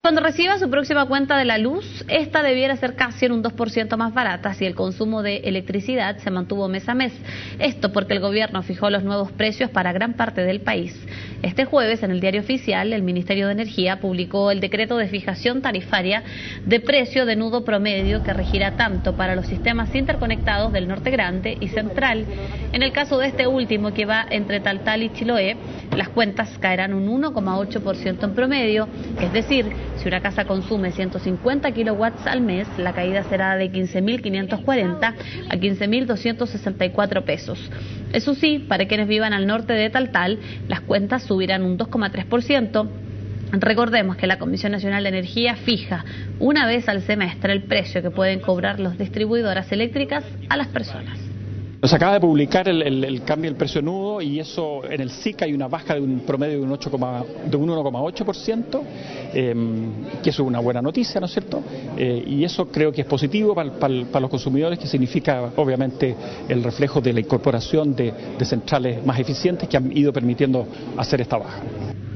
Cuando reciba su próxima cuenta de la luz, esta debiera ser casi en un 2% más barata si el consumo de electricidad se mantuvo mes a mes. Esto porque el gobierno fijó los nuevos precios para gran parte del país. Este jueves, en el Diario Oficial, el Ministerio de Energía publicó el decreto de fijación tarifaria de precio de nudo promedio que regirá tanto para los sistemas interconectados del Norte Grande y Central. En el caso de este último, que va entre Taltal y Chiloé, las cuentas caerán un 1,8% en promedio, es decir, si una casa consume 150 kilowatts al mes, la caída será de 15.540 a 15.264 pesos. Eso sí, para quienes vivan al norte de Taltal, las cuentas subirán un 2,3%. Recordemos que la Comisión Nacional de Energía fija una vez al semestre el precio que pueden cobrar las distribuidoras eléctricas a las personas. Se acaba de publicar el cambio del precio nudo y eso en el SIC hay una baja de un promedio de un 1,8%, que eso es una buena noticia, ¿no es cierto? Y eso creo que es positivo para los consumidores, que significa obviamente el reflejo de la incorporación de centrales más eficientes que han ido permitiendo hacer esta baja.